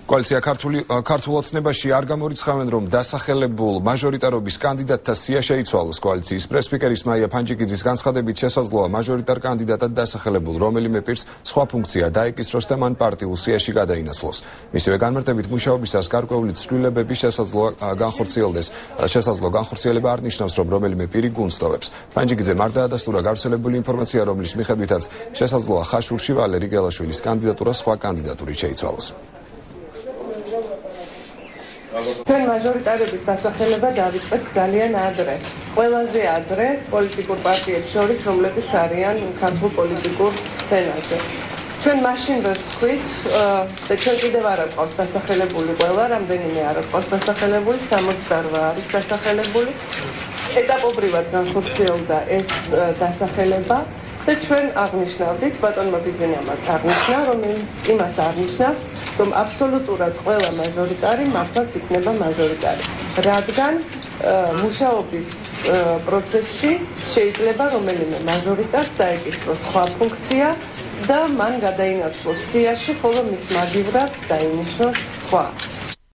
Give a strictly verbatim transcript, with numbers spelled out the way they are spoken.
კოალიცია ქართული ქართულ ოცნებაში არ გამორიცხავენ, რომ დასახელებულ მაჟორიტარობის კანდიდატთა სია შეიცვალოს. კოალიციის პრესსპიკერის მაია ფანჯიკიძის განცხადებით შესაძლოა მაჟორიტარ კანდიდატად დასახელებულ რომელიმე პირს სხვა ფუნქცია დაეკისროს და მან პარტიულ სიაში გადაინაცვლოს. მისივე განმარტებით მუშაობისას გარკვეული ცვლილებების შესაძლოა განხორციელდეს. შესაძლოა განხორციელება არ ნიშნავს, რომ რომელიმე პირი გუნდსტოვებს. ფანჯიკიძემ არ დაადასტურა გავრცელებული ინფორმაცია, რომლის მიხედვითაც შესაძლოა ხაშურში ვალერი გელაშვილის კანდიდატურა სხვა კანდიდატურით შეიცვალოს. ჩვენ მაჟორიტარების დასახელება დავიწყეთ ძალიან ადრე. ყველაზე ადრე პოლიტიკურ პარტიებს შორის, რომლებიც არიან ქართულ პოლიტიკურ სცენაზე. ჩვენ მაშინ ვერ ვხვით და ჩვენ კიდევ არ აქვს დასახელებული ყველა, რამდენიმე არ აქვს დასახელებული, სამოცდაორვა არის დასახელებული. ეტაპობრივად განხორციელდა ეს დასახელება და ჩვენ აღნიშნავდით, ბატონმა ბიძინამაც აღნიშნა, რომელიც იმას აღნიშნავს, რომ აბსოლუტურად ყველა მაჟორიტარი მართლაც იქნება მაჟორიტარი. რადგან მუშაობის პროცესში შეიძლება რომელიმე მაჟორიტარს დაეკისროს სხვა ფუნქცია და მან გადაინაცვლოს სიაში, ხოლო მის მაგივრად დაინიშნოს სხვა.